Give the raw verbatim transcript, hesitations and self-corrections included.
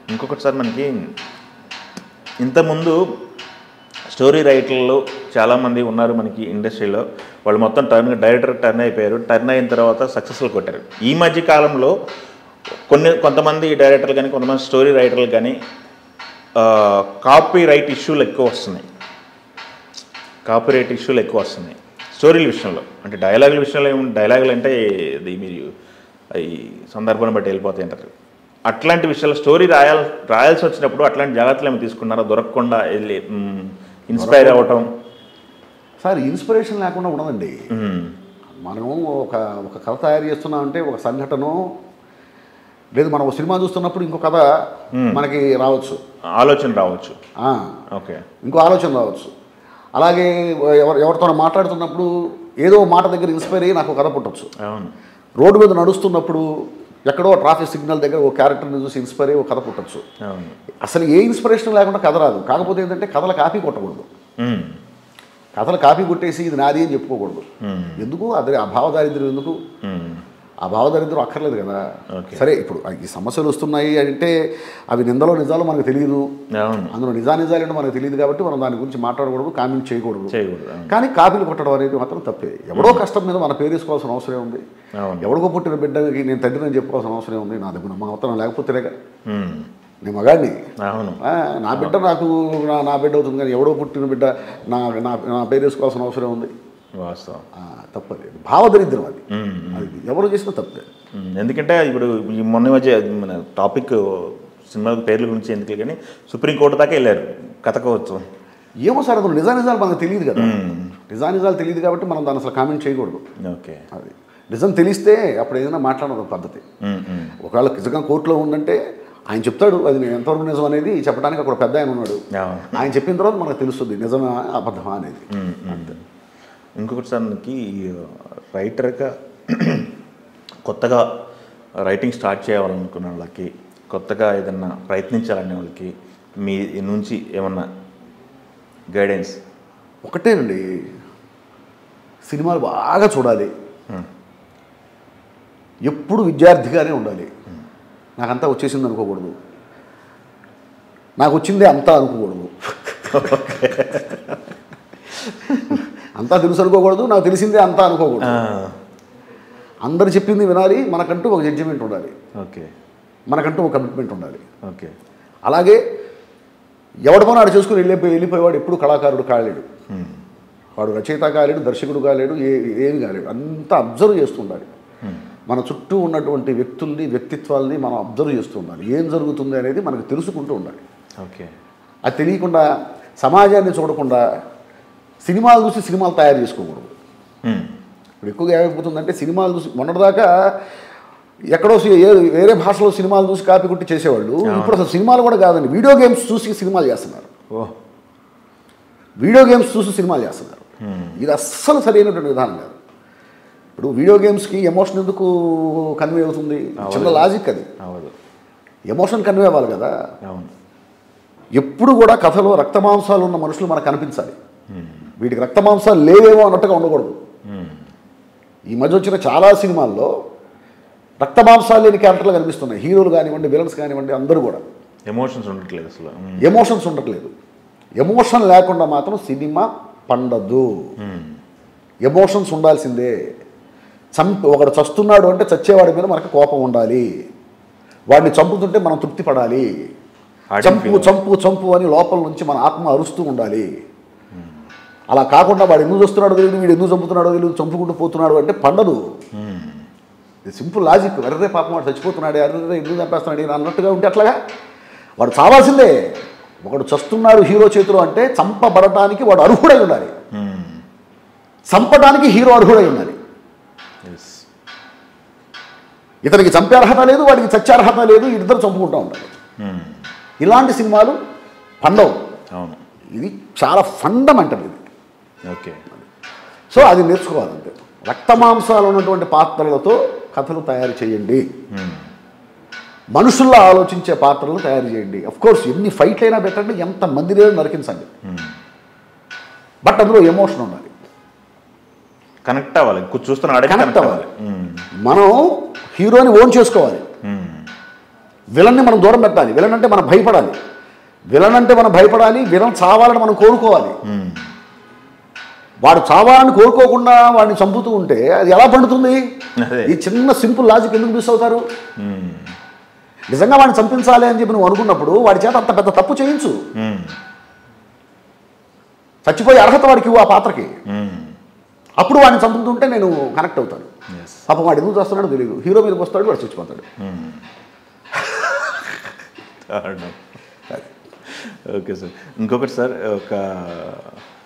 ఇంకొకటి సార్ మనకి ఇంతకుముందు స్టోరీ రైటర్లు చాలామంది ఉన్నారు మనకి ఇండస్ట్రీలో. వాళ్ళు మొత్తం టర్న్ డైరెక్టర్ టర్న్ అయిపోయారు. టర్న్ అయిన తర్వాత సక్సెస్ఫుల్ కొట్టారు. ఈ మధ్య కాలంలో కొన్ని కొంతమంది డైరెక్టర్లు కానీ కొంతమంది స్టోరీ రైటర్లు కానీ కాపీ రైట్ ఇష్యూలు ఎక్కువ వస్తున్నాయి. కాపీ రైట్ ఇష్యూలు ఎక్కువ వస్తున్నాయి స్టోరీల విషయంలో. అంటే డైలాగుల విషయంలో ఏమి డైలాగులు అంటే ఇది మీరు ఈ సందర్భాన్ని బట్టి వెళ్ళిపోతాయి అంటారు. అట్లాంటి విషయాలు స్టోరీ రాయాల్ రాయాల్సి వచ్చినప్పుడు అట్లాంటి జాగ్రత్తలు ఏమి తీసుకున్నారో దొరకకుండా వెళ్ళి ఇన్స్పైర్ అవ్వటం? సార్ ఇన్స్పిరేషన్ లేకుండా ఉండదండి. మనం ఒక ఒక కథ తయారు చేస్తున్నామంటే ఒక సంఘటన లేదు, మనం ఒక సినిమా చూస్తున్నప్పుడు ఇంకో కథ మనకి రావచ్చు, ఆలోచన రావచ్చు. ఓకే, ఇంకో ఆలోచన రావచ్చు. అలాగే ఎవరు ఎవరితో మాట్లాడుతున్నప్పుడు ఏదో మాట దగ్గర ఇన్స్పైర్ అయ్యి నాకు కథ పుట్టచ్చు. రోడ్డు మీద నడుస్తున్నప్పుడు ఎక్కడో ట్రాఫిక్ సిగ్నల్ దగ్గర ఒక క్యారెక్టర్ని చూసి ఇన్స్పైర్ అయ్యి ఒక కథ పుట్టచ్చు. అసలు ఏ ఇన్స్పిరేషన్ లేకుండా కథ రాదు. కాకపోతే ఏంటంటే కథల కాపీ కొట్టకూడదు. కథలు కాపీ కొట్టేసి ఇది నాది అని చెప్పుకోకూడదు. ఎందుకు అదే ఆ భావదారిద్ర్యం ఎందుకు? ఆ భావదారిద్ర్యం అక్కర్లేదు కదా. సరే, ఇప్పుడు ఈ సమస్యలు వస్తున్నాయి అంటే అవి నిందలో నిజాలు మనకు తెలియదు, అందులో నిజా నిజాలు ఏంటో మనకు తెలియదు. కాబట్టి మనం దాని గురించి మాట్లాడకూడదు, కామెంట్ చేయకూడదు. కానీ కాపీలు కొట్టడం అనేది మాత్రం తప్పే. ఎవడో కష్టం మీద మన పేరు వేసుకోవాల్సిన అవసరం ఉంది. ఎవడికో పుట్టిన బిడ్డకి నేను తండ్రి అని చెప్పుకోవాల్సిన అవసరం ఉంది. నా దగ్గర మా అవతరం లేకపోతేనేగా నేను మగాడిని, నా బిడ్డ నాకు నా బిడ్డ అవుతుంది. కానీ ఎవడో పుట్టిన బిడ్డ నా నా పేరు వేసుకోవాల్సిన అవసరం ఉంది. వాస్తవం, తప్పది. భావదరిద్రం అది, అది ఎవరు చేసినా తప్పే. ఎందుకంటే ఇప్పుడు ఈ మొన్న మధ్య మన టాపిక్ సినిమా పేర్ల గురించి ఎందుకు కానీ సుప్రీంకోర్టు దాకా వెళ్ళారు కథకోవచ్చు. ఏమో సార్, అసలు నిజా నిజాలు మనకు తెలియదు కదా. నిజా నిజాలు తెలియదు కాబట్టి మనం దాన్ని అసలు కామెంట్ చేయకూడదు. ఓకే, అది నిజం తెలిస్తే అప్పుడు ఏదైనా మాట్లాడడం పద్ధతి. ఒకవేళ నిజంగా కోర్టులో ఉందంటే ఆయన చెప్తాడు అది ఎంతవరకు నిజం అనేది చెప్పడానికి అక్కడ పెద్ద ఆయన ఉన్నాడు. ఆయన చెప్పిన తర్వాత మనకు తెలుస్తుంది నిజమా అబద్ధమా అనేది. ఇంకొకటి సార్ మనకి రైటర్గా కొత్తగా రైటింగ్ స్టార్ట్ చేయాలనుకున్న వాళ్ళకి, కొత్తగా ఏదన్నా ప్రయత్నించాలనే వాళ్ళకి మీ నుంచి ఏమన్నా గైడెన్స్? ఒకటేనండి, సినిమాలు బాగా చూడాలి, ఎప్పుడు విద్యార్థిగానే ఉండాలి. నాకంతా వచ్చేసింది అనుకోకూడదు, నాకు వచ్చిందే అంతా అనుకోకూడదు. అంతా తెలుసు అనుకోకూడదు, నాకు తెలిసిందే అంతా అనుకోకూడదు. అందరు చెప్పింది వినాలి, మనకంటూ ఒక జడ్జిమెంట్ ఉండాలి. ఓకే, మనకంటూ ఒక కమిట్మెంట్ ఉండాలి. ఓకే, అలాగే ఎవడి పని ఆడు చేసుకుని వెళ్ళిపోయి వెళ్ళిపోయేవాడు ఎప్పుడు కళాకారుడు కాలేడు. వాడు రచయిత కాలేడు, దర్శకుడు కాలేడు, ఏ ఏమి కాలేడు. అంతా అబ్జర్వ్ చేస్తూ ఉండాలి. మన చుట్టూ ఉన్నటువంటి వ్యక్తుల్ని, వ్యక్తిత్వాల్ని మనం అబ్జర్వ్ చేస్తూ ఉండాలి. ఏం జరుగుతుంది అనేది మనకు తెలుసుకుంటూ ఉండాలి. ఓకే, అది తెలియకుండా సమాజాన్ని చూడకుండా సినిమాలు చూసి సినిమాలు తయారు చేసుకోకూడదు. ఇప్పుడు ఎక్కువగా ఏమైపోతుందంటే సినిమాలు చూసి మొన్నటిదాకా ఎక్కడో వేరే భాషలో సినిమాలు చూసి కాపీ కొట్టి చేసేవాళ్ళు ఇప్పుడు అసలు సినిమాలు కూడా కాదండి, వీడియో గేమ్స్ చూసి సినిమాలు చేస్తున్నారు. వీడియో గేమ్స్ చూసి సినిమాలు చేస్తున్నారు. ఇది అస్సలు సరైనటువంటి విధానం కాదు. ఇప్పుడు వీడియో గేమ్స్కి ఎమోషన్ ఎందుకు కన్వే అవుతుంది? చిన్న లాజిక్ అది. ఎమోషన్ కన్వే అవ్వాలి కదా. ఎప్పుడు కూడా కథలో రక్తమాంసాలు ఉన్న మనుషులు మనకు కనిపించాలి. వీటికి రక్తమాంసాలు లేవేమో అన్నట్టుగా ఉండకూడదు. ఈ మధ్య వచ్చిన చాలా సినిమాల్లో రక్తమాంసాలు లేని క్యారెక్టర్లు కనిపిస్తున్నాయి. హీరోలు కానివ్వండి, విలన్స్ కానివ్వండి, అందరూ కూడా ఎమోషన్స్ ఉండట్లేదు. అసలు ఎమోషన్స్ ఉండట్లేదు. ఎమోషన్ లేకుండా మాత్రం సినిమా పండదు. ఎమోషన్స్ ఉండాల్సిందే. చంపి ఒకడు చస్తున్నాడు అంటే చచ్చేవాడి మీద మనకు కోపం ఉండాలి. వాడిని చంపుతుంటే మనం తృప్తి పడాలి. చంపు చంపు చంపు అని లోపల నుంచి మన ఆత్మ అరుస్తూ ఉండాలి. అలా కాకుండా వాడు ఎందుకు చూస్తున్నాడో తెలియదు, వీడు ఎందుకు చంపుతున్నాడో తెలియదు, చంపుకుంటూ పోతున్నాడు అంటే పండదు. ఇది సింపుల్ లాజిక్. అర్రే పాపం వాడు చచ్చిపోతున్నాడే, అర్రే ఎందుకు చంపేస్తున్నాడు అన్నట్టుగా ఉంటే అట్లాగా వాడు చావాల్సిందే. ఒకడు చస్తున్నాడు హీరో చేతిలో అంటే చంపబడటానికి వాడు అర్హుడై ఉండాలి, చంపడానికి హీరో అర్హుడై ఉండాలి. ఇతనికి చంపే అర్హత లేదు, వాడికి చచ్చే అర్హత లేదు, ఇద్దరు చంపుకుంటూ ఉంటారు. ఇలాంటి సినిమాలు పండవు. ఇది చాలా ఫండమెంటల్ ఇది. ఓకే, సో అది నేర్చుకోవాలంటే రక్తమాంసాలు ఉన్నటువంటి పాత్రలతో కథలు తయారు చేయండి. మనుషుల్లో ఆలోచించే పాత్రలు తయారు చేయండి. అఫ్కోర్స్ ఎన్ని ఫైట్లు అయినా పెట్టండి, ఎంత మందిని నరికించండి, బట్ అందులో ఎమోషన్ ఉండాలి, కనెక్ట్ అవ్వాలి, చూస్తున్న కనెక్ట్ అవ్వాలి. మనం హీరోని ఓన్ చేసుకోవాలి. విలన్ని మనం దూరం పెట్టాలి. విలన్ అంటే మనం భయపడాలి. విలన్ అంటే మనం భయపడాలి. విలన్ చావాలని మనం కోరుకోవాలి. వాడు చావాలని కోరుకోకుండా వాడిని చంపుతూ ఉంటే అది ఎలా పండుతుంది? ఈ చిన్న సింపుల్ లాజిక్ ఎందుకు మిస్ అవుతారు? నిజంగా వాడిని చంపించాలి అని చెప్పి నువ్వు అనుకున్నప్పుడు వాడి చేత అంత పెద్ద తప్పు చేయించు. చచ్చిపోయే అర్హత వాడికి ఇవ్వు ఆ పాత్రకి. అప్పుడు వాడిని చంపుతుంటే నేను కనెక్ట్ అవుతాను. పాపం వాడు ఎందుకు చేస్తున్నాడో తెలియదు. హీరో మీదకి వస్తాడు, వాడు చచ్చిపోతాడు. Okay sir. ఇంకొకటి సార్, ఒక